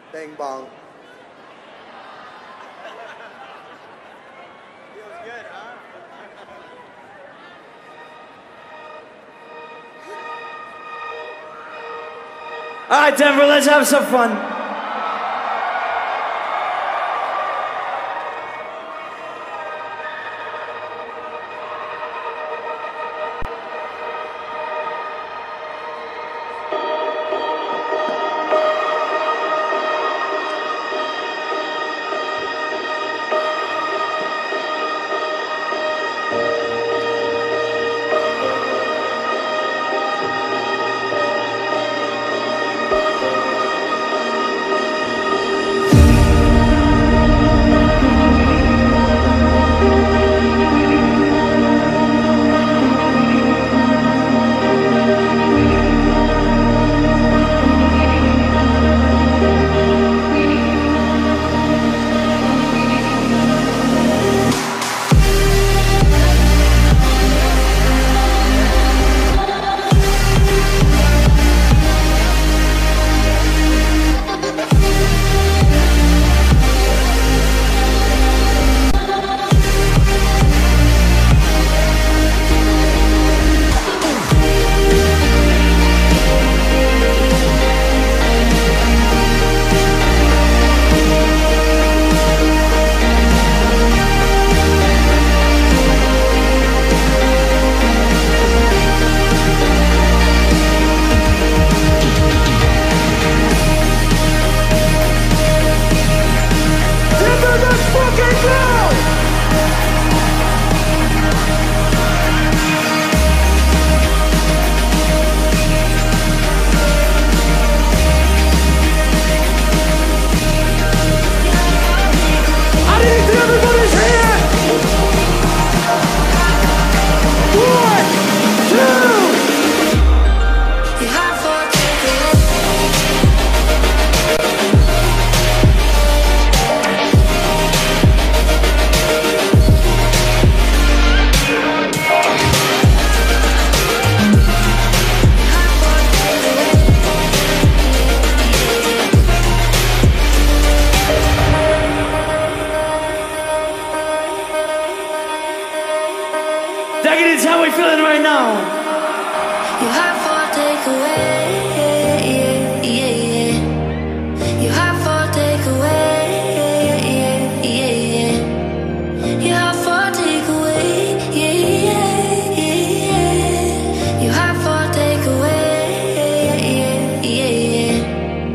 Bang bong. Feels good, huh? All right, Denver, let's have some fun. Daggett, how we feeling right now? You have for takeaway, yeah, yeah, yeah. You have for takeaway, yeah, yeah, yeah. You have for takeaway, yeah, yeah, yeah. You have for takeaway, yeah, yeah, yeah.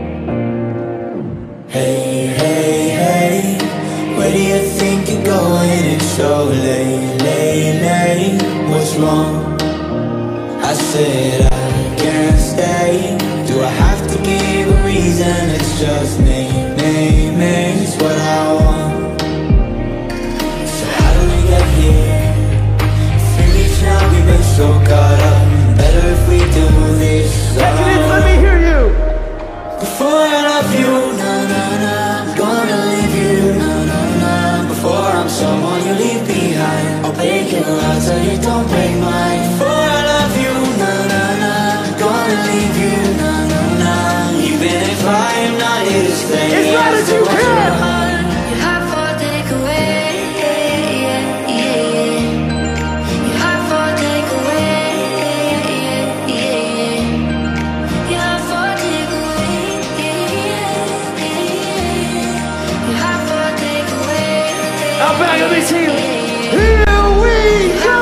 Hey, hey, hey, where do you think you're going? It's so late. What's wrong? I said I can't stay. Do I have to give a reason? It's just name is what I want. So how do we get here? 3 weeks now, we've been so caught up. Better if we do this Daggett, let me hear you. Before I love you, na na na, I'm gonna leave you, na na na. Before I'm someone you leave behind, I'll break your heart so you don't break mine. Before I love you, na na na, I'm gonna leave you, na na na. Even if I am not here to stay, it's not that you can. You have for takeaway, yeah, yeah, yeah. You have for takeaway, yeah, yeah, yeah. You have for takeaway, yeah, yeah, yeah. You have for takeaway. Now back, let me see you. Here we go.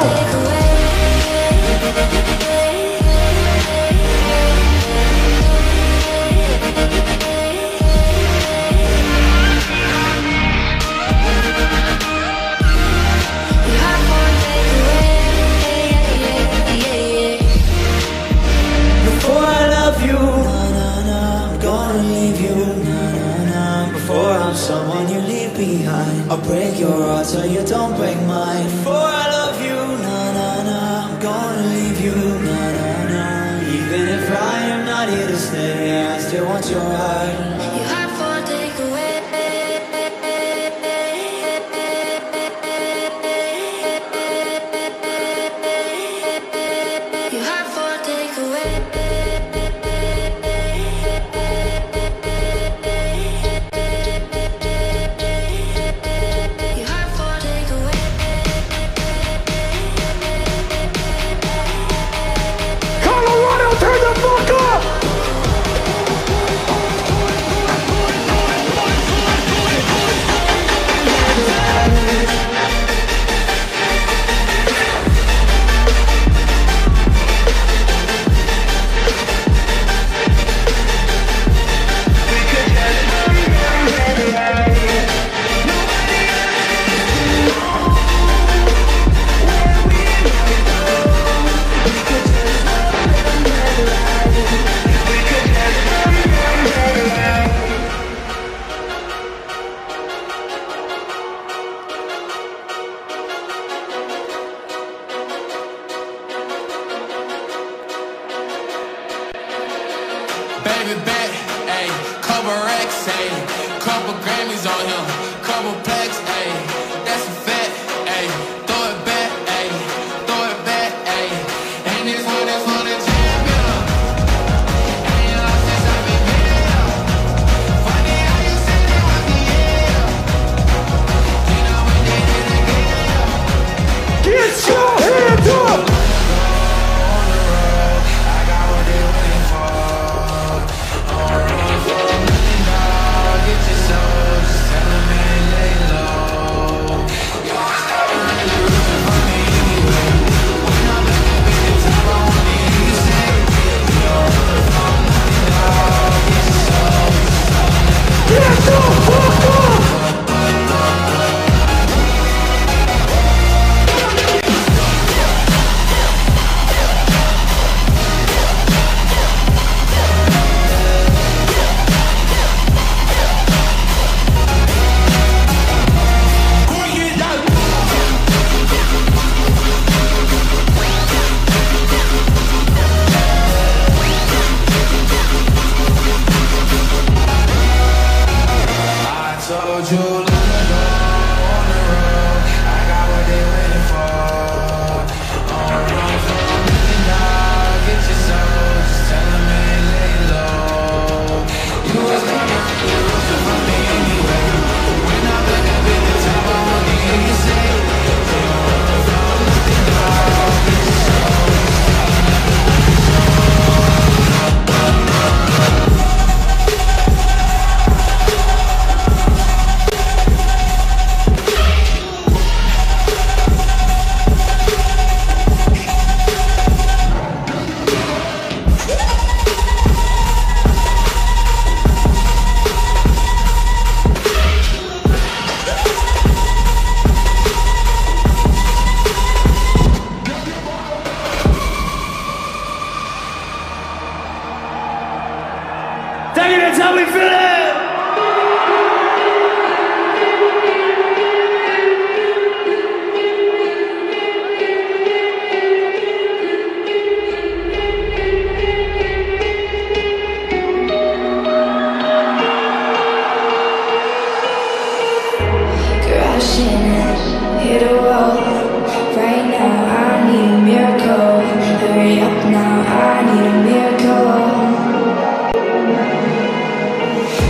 before I love you, na na na, I'm gonna leave you, na na na. Before I'm someone you leave behind, I'll break your heart so you don't break mine. Before I love you, na na na, I'm gonna leave you, na na na. Even if I am not here to stay, I still want your heart. You have for takeaway. You have for takeaway. Baby back, ayy, couple racks, ayy, couple Grammys on him, couple plaques, ayy, that's a fact, ayy, throw it back, ayy, throw it back, ayy, and this one is for the champion, ain't lost since I've been here, funny how you said it was the year, you know we did it again, Get your hands up! told you long ago on the road, I got what they waiting for. On the run for $1 million, get your soul, just tell them ain't lay low. You was coming through the roof for me anyway. When I look up at the top, I wanna hear you say, you don't run from nothing, dog, get your soul. That's how we feel it! Crashing it, hit a wall. Right now I need a miracle. Hurry up now, I need a miracle.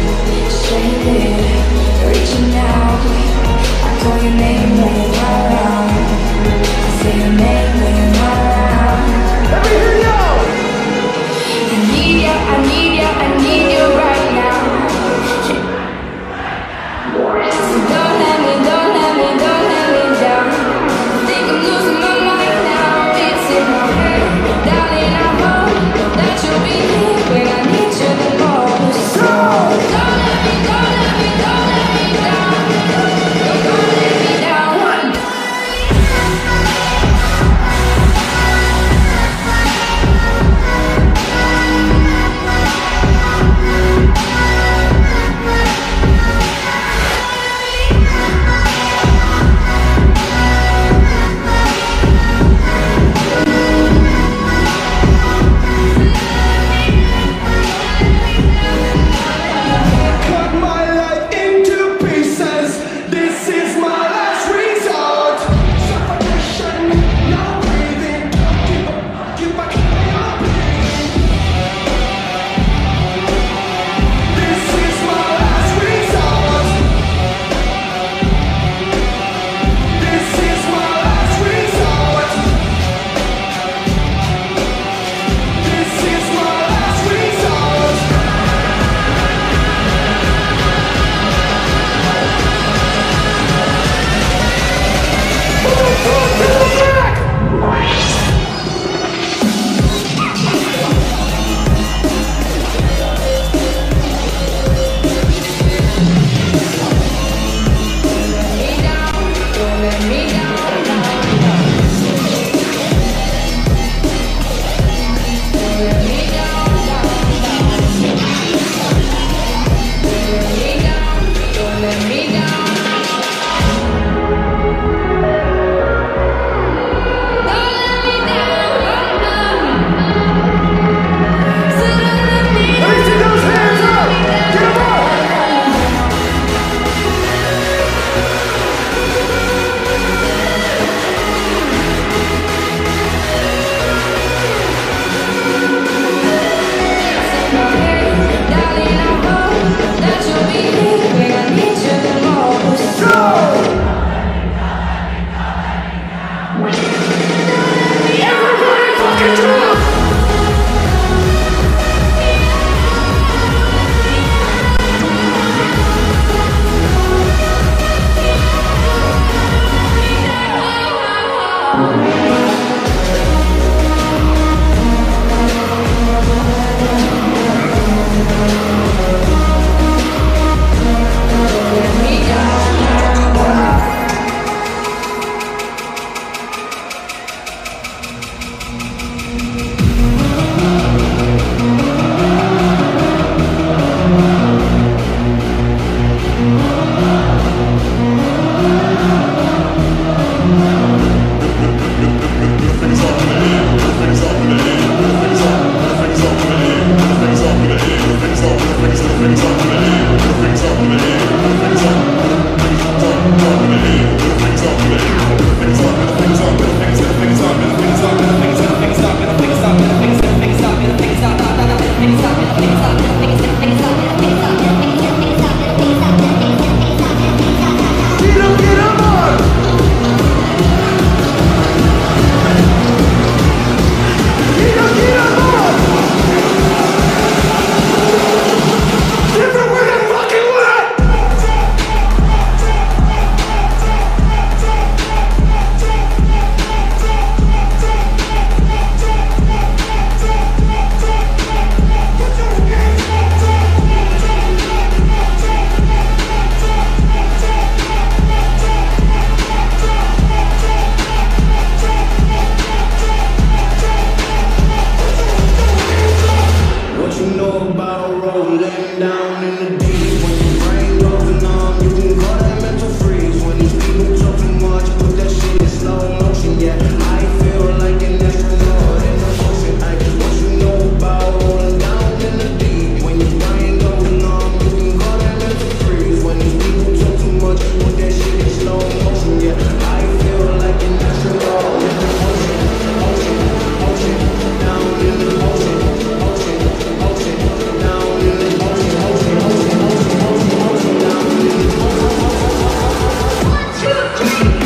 about rolling down in the deep. When your brain goes numb, you can call that mental freeze. When these people talk too much, put that shit in slow motion. Yeah, I feel like an astronaut in the ocean. What you know about rolling down in the deep? When your brain goes numb, you can call that mental freeze. When these people talk too much, put that shit in slow motion. Yeah, I feel like an astronaut in the ocean, ocean, ocean, down in the ocean, ocean, ocean, down in the ocean, ocean, ocean, ocean, ocean, ocean, down in the ocean. 1, 2, 3.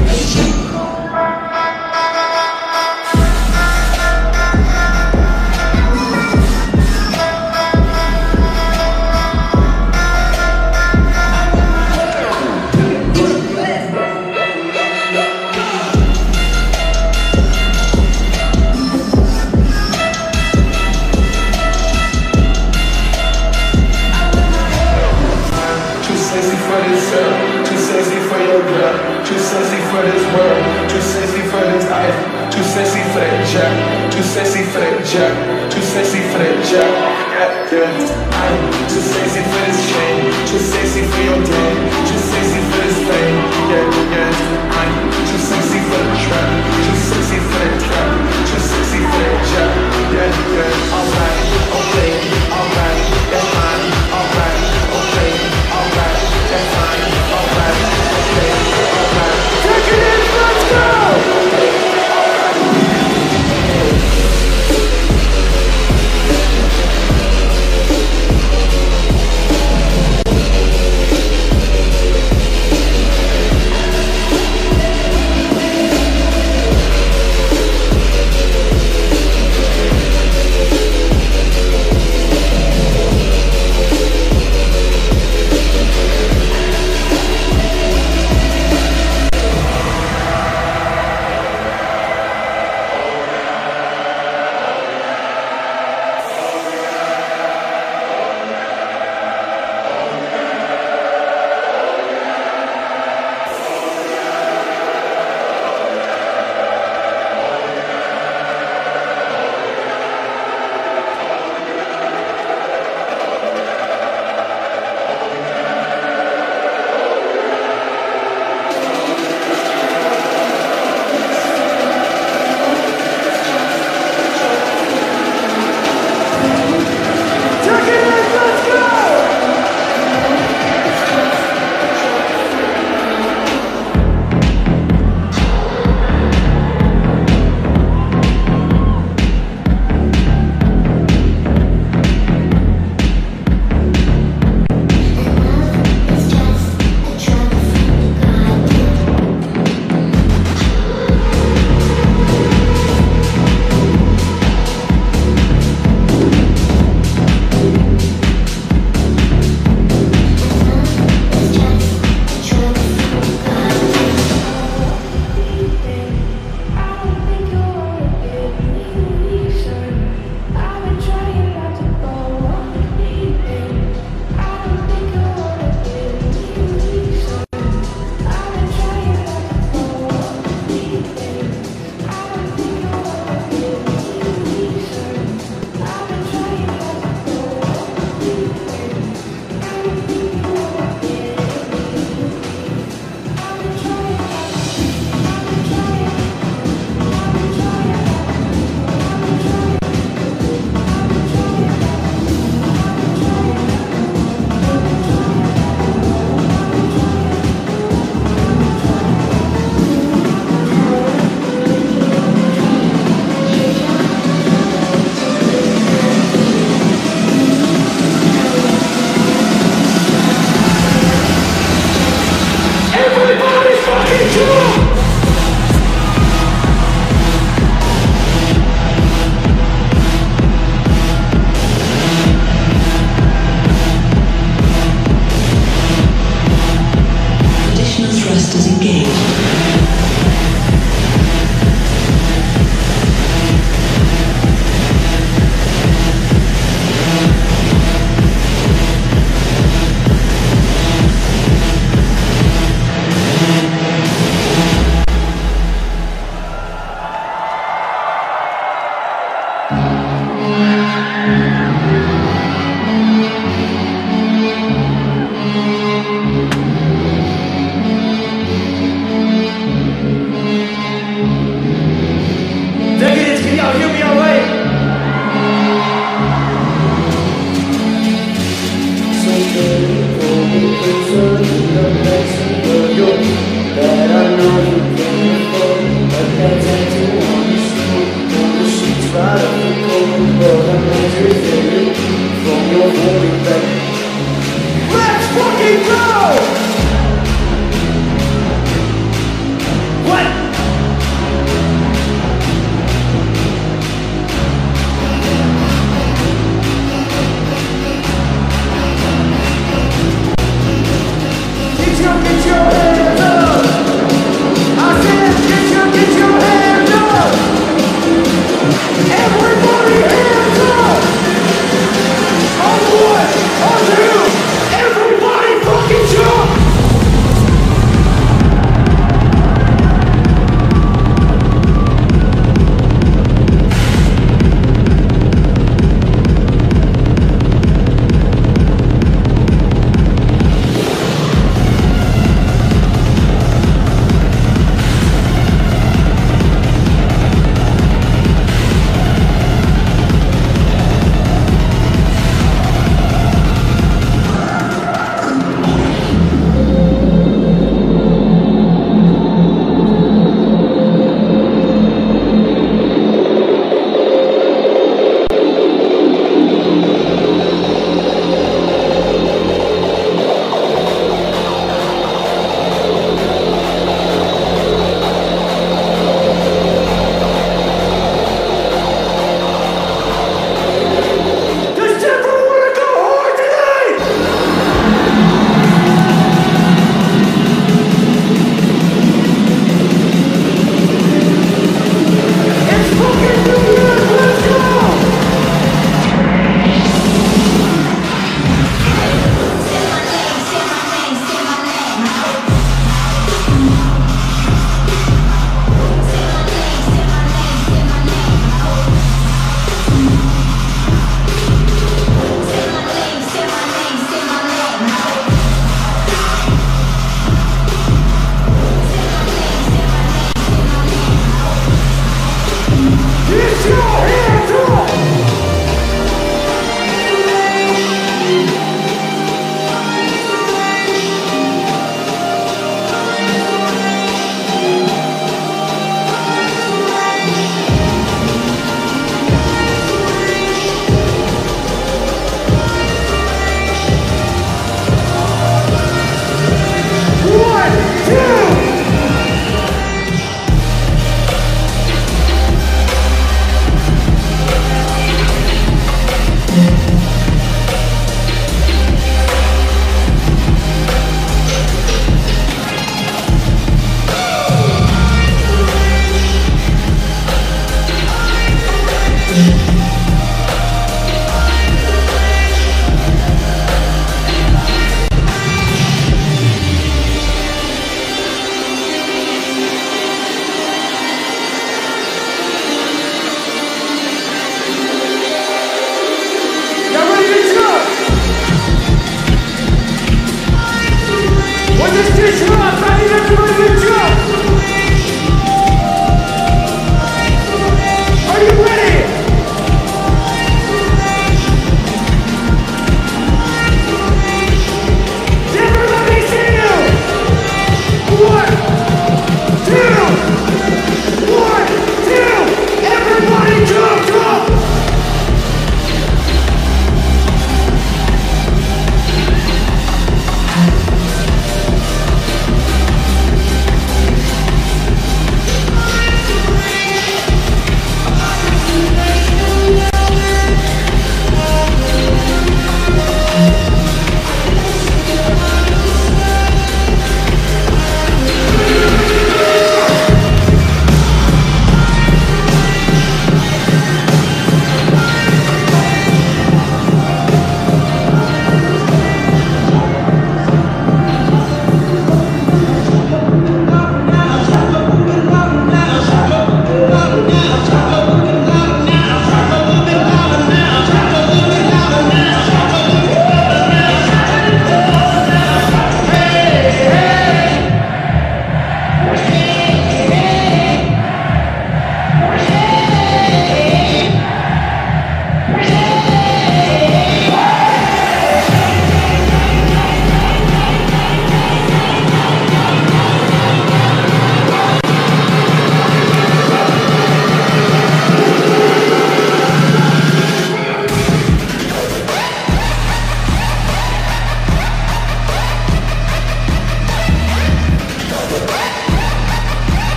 Too sexy for your girl, too sexy for this world, too sexy for this life, too sexy for that jack, too sexy for that jack, too sexy for that jack. Yeah, I'm too sexy for this chain, too sexy for your game, too sexy for this fame. Yeah, I'm too sexy for the trap, too sexy for that trap, too sexy for that jack. Yeah, alright, okay, alright, that's fine, alright, okay, alright, that's fine, alright, okay, alright. Take it in, let's go! no holding back. Let's fucking go! What? Get your hands up! I said get your hands up! Everybody hands up! On one, on two, everybody fucking jump!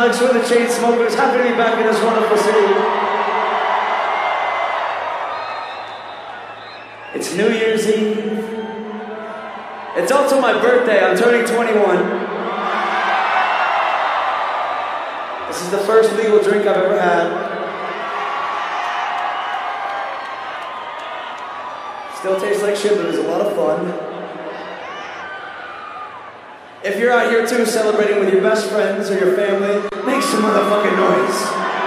Alex with the Chainsmokers. Happy to be back in this wonderful city. It's New Year's Eve. It's also my birthday. I'm turning 21. This is the first legal drink I've ever had. Still tastes like shit, but it was a lot of fun. If you're out here too celebrating with your best friends or your family, make some motherfucking noise.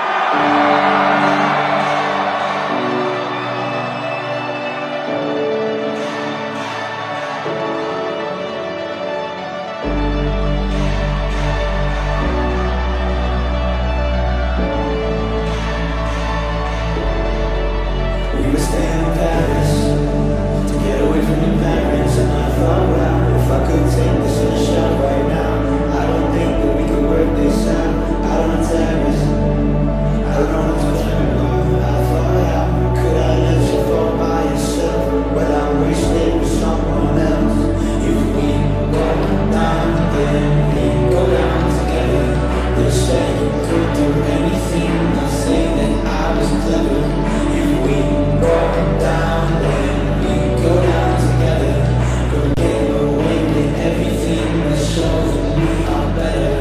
We were staying in Paris to get away from your parents, and I thought, wow, if I could take this in a shot right now, I don't think that we could work this out. Out on the terrace, I don't know what's anymore. I thought, how could I let you fall by yourself when I'm wasted with someone else? If we go down, then we go down together. They say you could do anything. They'll say that I was clever. If we go down, then we go down together. We'll get away with everything that shows that we are better.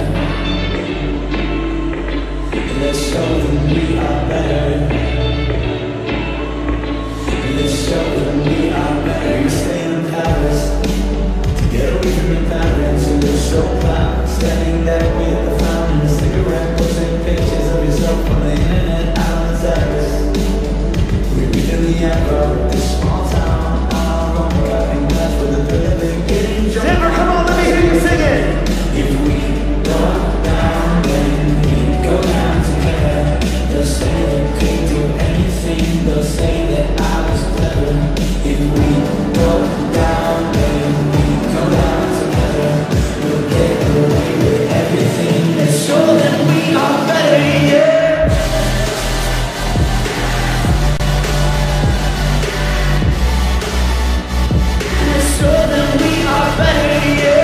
Let's show them we are better. Let's show them we are better. You stay in Paris to get away from your parents, and you're so proud, standing there with the fountain, a cigarette, posting pictures of yourself on the internet, out on the terrace. We reach in the era of this small town, on our own, cutting glass with a thrill of getting drunk. Denver, come on, let me hear you sing it. If we go down, then we go down together. They'll say we could do anything. They'll say that I was clever. If we go down, then we go down together. We'll get away with everything. Let's show them we are better, yeah. Let's show them we are better, yeah.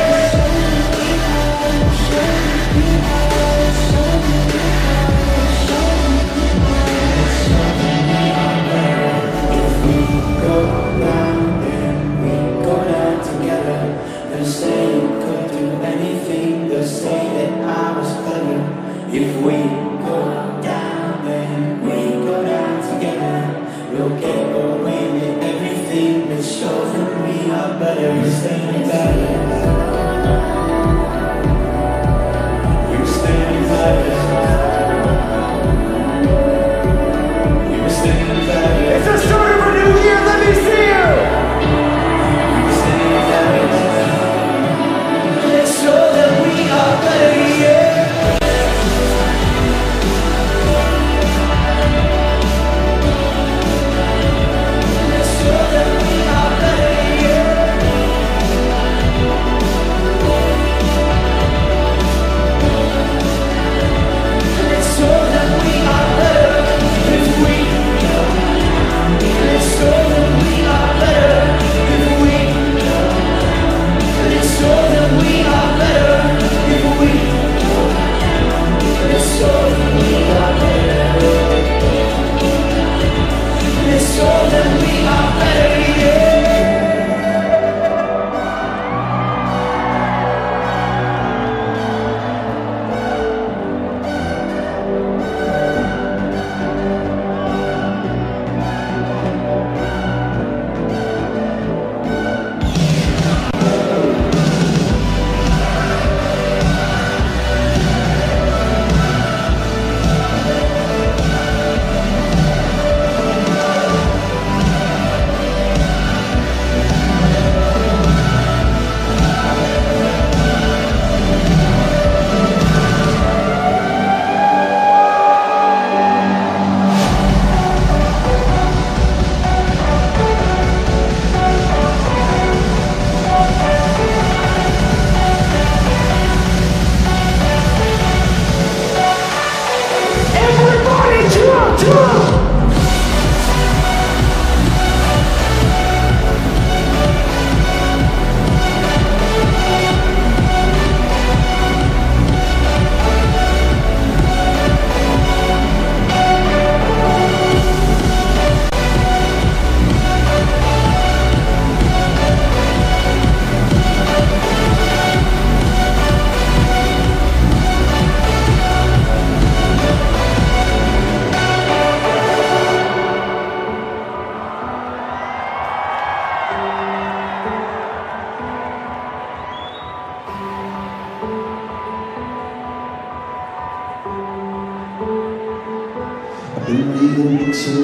Go down, then we go down together. They'll say you could do anything. They'll say that I was clever. If we go down, then we go down together. We'll get away with everything that shows that we are better. We're staying better. We were staying better. We were staying better. It's the start of a new year. Let me see you. We were staying better. Let's show that we are better, yeah. Let's show that we are better, yeah.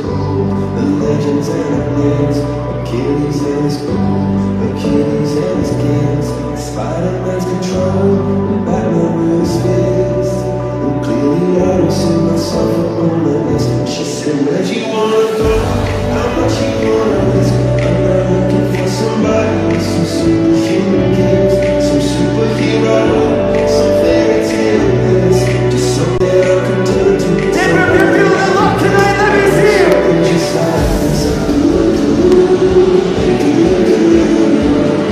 gold, the legends and the myths, Achilles and his gold, Achilles and his kids, Spider-Man's control, Batman with his fist. And clearly I don't see myself on the list. She said, where'd you wanna go? How much you wanna risk? I'm not looking for somebody with some superhuman gifts, some superhero, some fairy tale bliss, just something I can turn to. Denver, if you're feeling love tonight, let me see you. Just like this.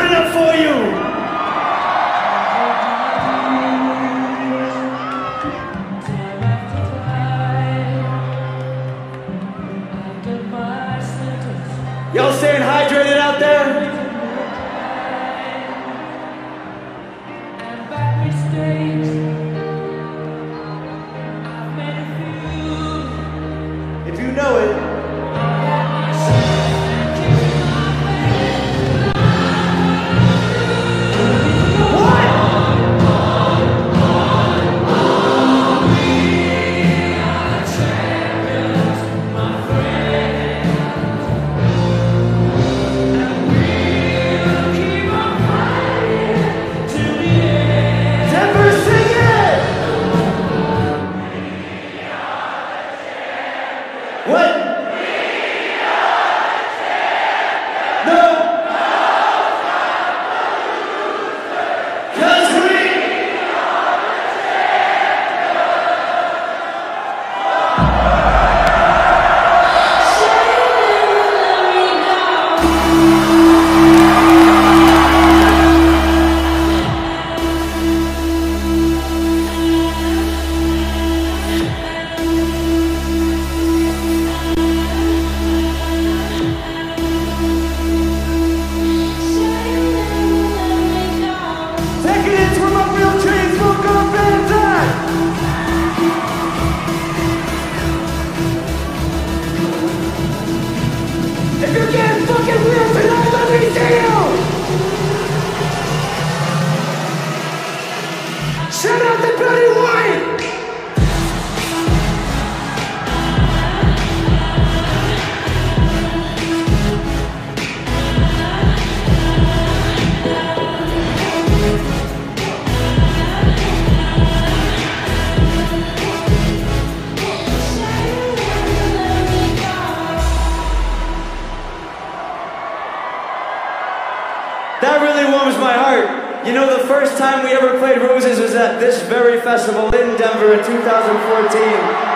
turn it up for you. Y'all staying hydrated out there? If you know it. Shout out to Betty White! That really warms my heart. You know, the first time we ever played Roses was at this very festival in Denver in 2014.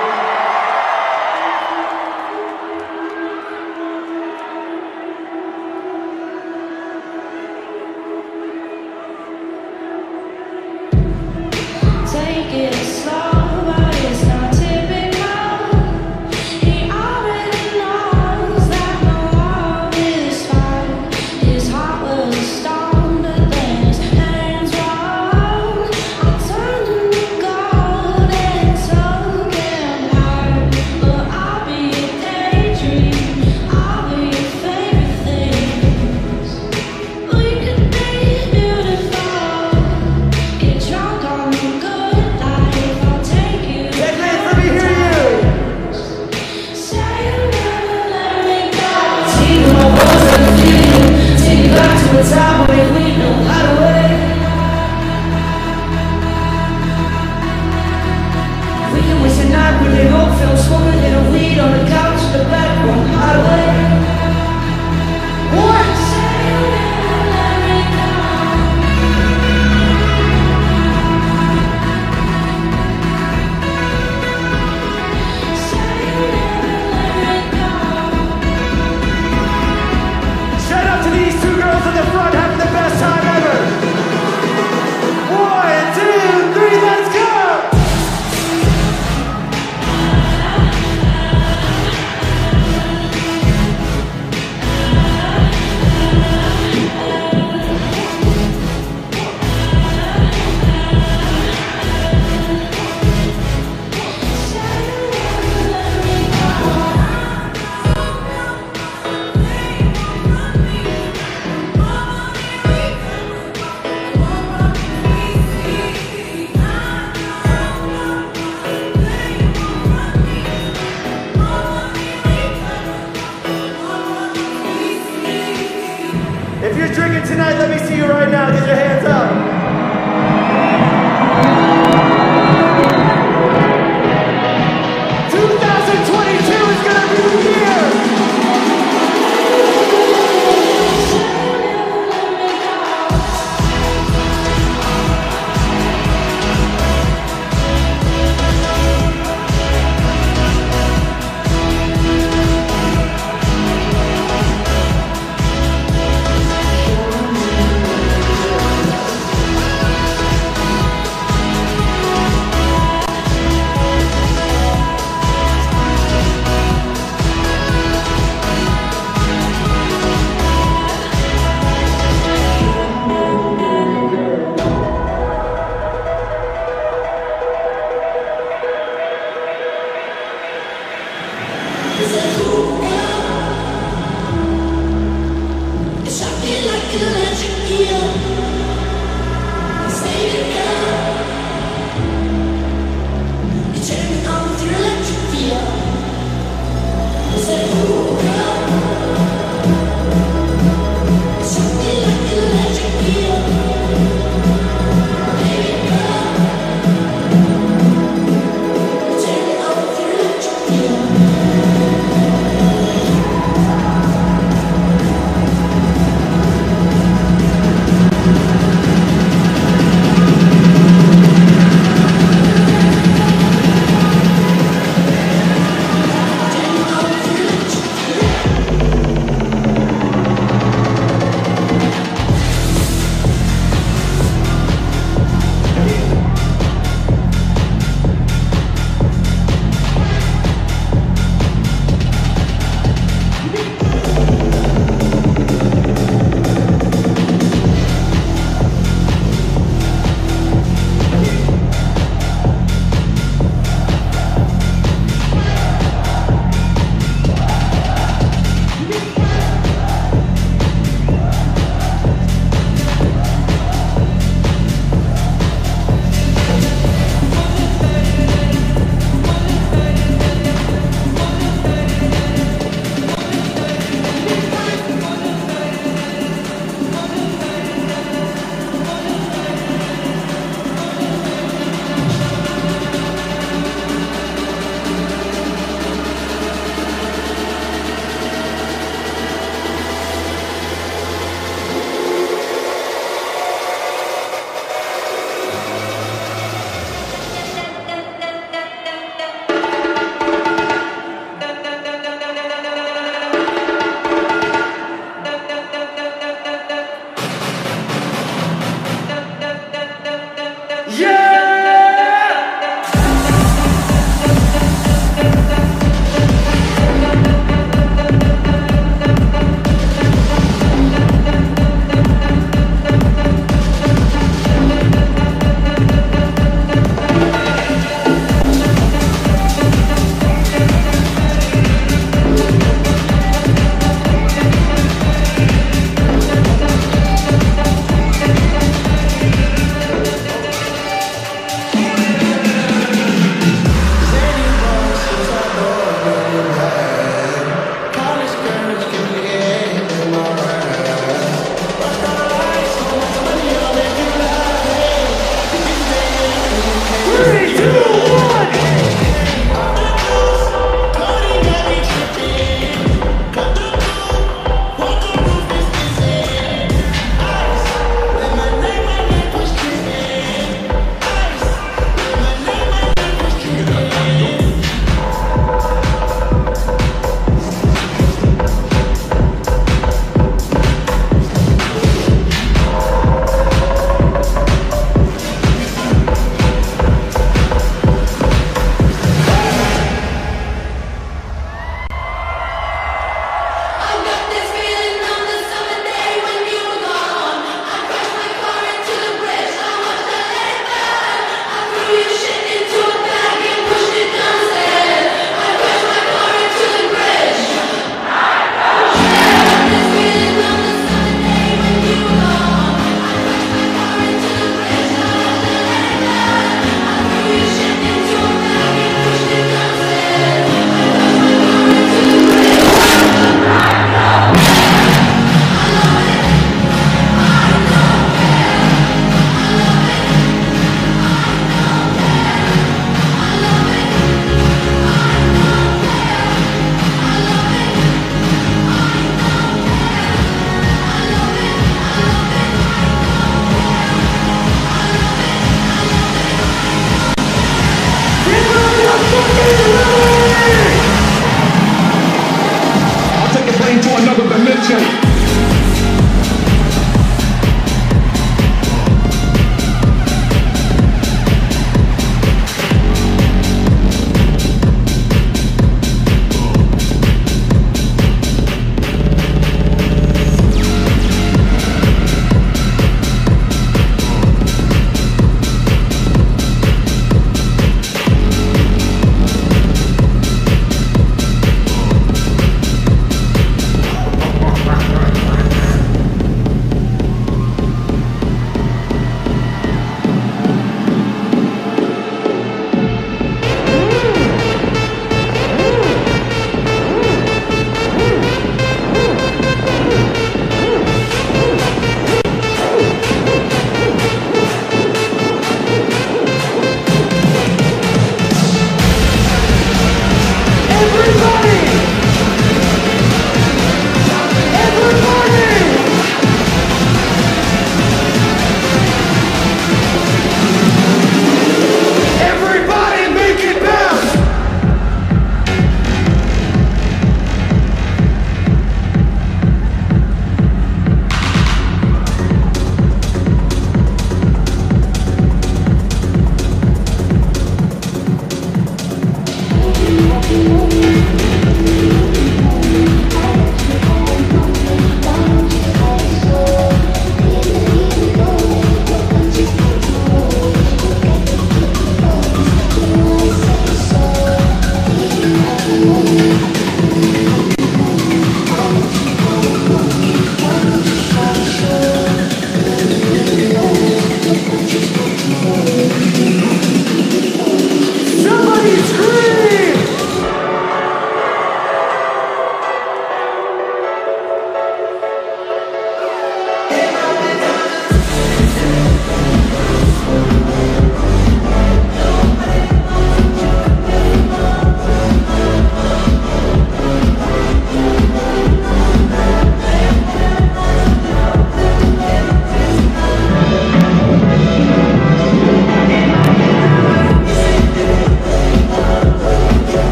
If you're drinking tonight, let me see you right now. Get your hands up.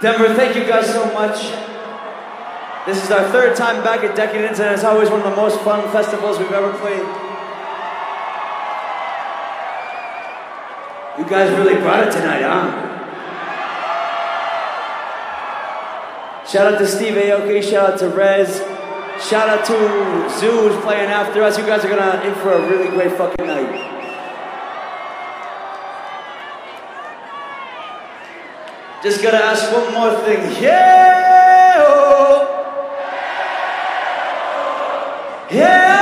Denver, thank you guys so much. This is our third time back at Decadence, and it's always one of the most fun festivals we've ever played. You guys really brought it tonight, huh? Shout out to Steve Aoki, shout out to Rez, shout out to Zoo who's playing after us. You guys are gonna in for a really great fucking night. Just gotta ask one more thing. Yeah! Yeah!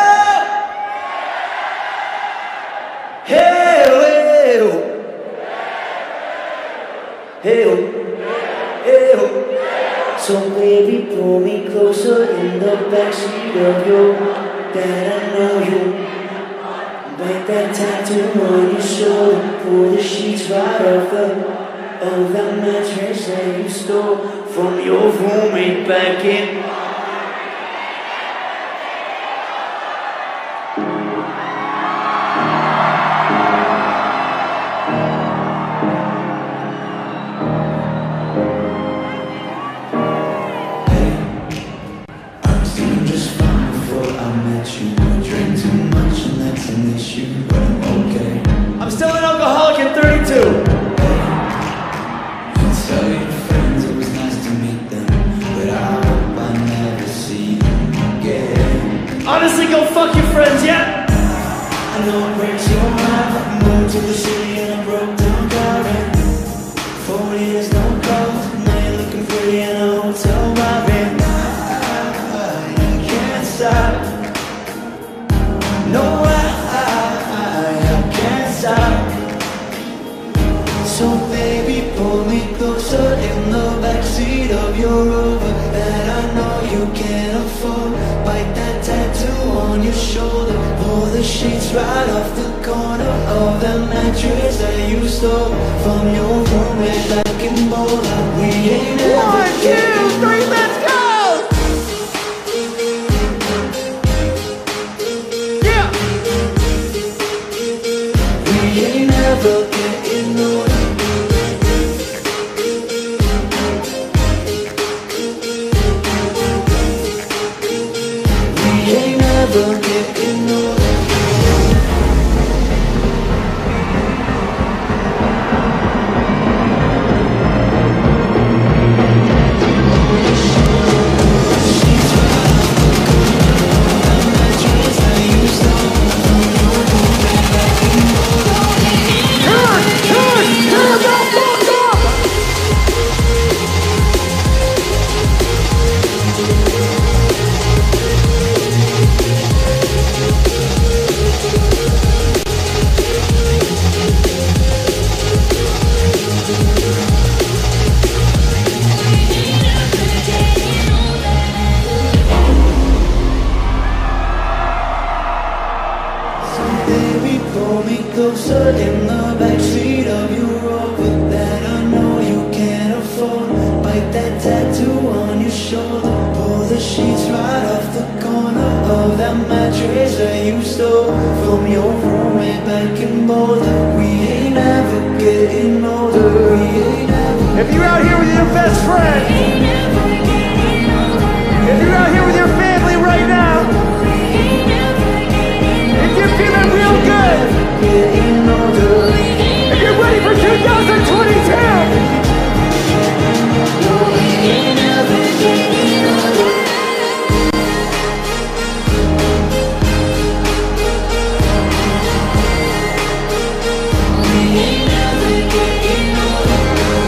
So baby, pull me closer in the backseat of your that I know you. Bite that tattoo on your shoulder, pull the sheets right off the mattress that you stole from your roommate back in. Honestly, go fuck your friends, yeah? I know it breaks your mind. Moved to the city and I broke down driving. 4 years, no calls. Now you're looking pretty in a hotel lobby. I can't stop. No, I can't stop. So baby, pull me closer in the backseat of your Rover that I know you can't afford. Bite that tattoo on your shoulder, pull the sheets right off the corner of the mattress that you stole from your roommate back in Boulder. We ain't ever 1, 2, 3, let's go! Yeah! We ain't never getting older. Never getting older. Closer in the backseat of your Rover that I know you can't afford. Bite that tattoo on your shoulder, pull the sheets right off the corner of that mattress that you stole from your roommate back in Boulder. We ain't ever getting older. We ain't ever. If you're out here with your best friend, if you're out here with your family right now, if you're feeling real good, getting older. If you're ready for 2022, no, we ain't never getting older. We ain't never getting older.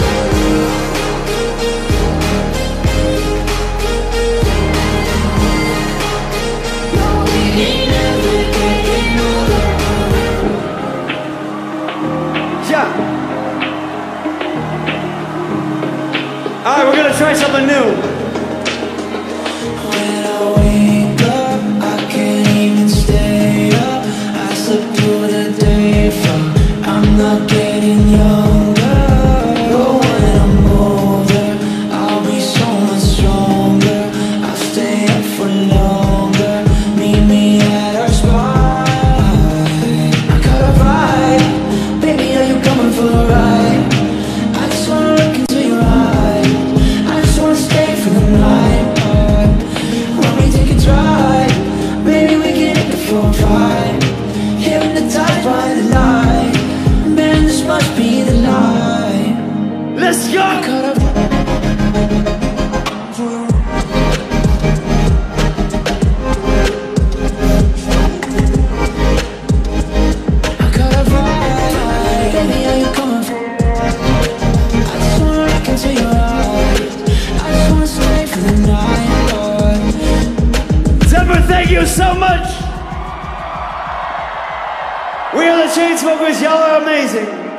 No, we ain't never getting older. Alright, we're gonna try something new. When I wake up, I can't even stay up. I slept through the day from I'm not getting younger. But when I'm older, I'll be so much stronger. I'll stay up for longer. Meet me at our spot. I got a ride. Baby, are you coming for a ride? I just wanna look into your eyes. much. We are the Chainsmokers. Y'all are amazing.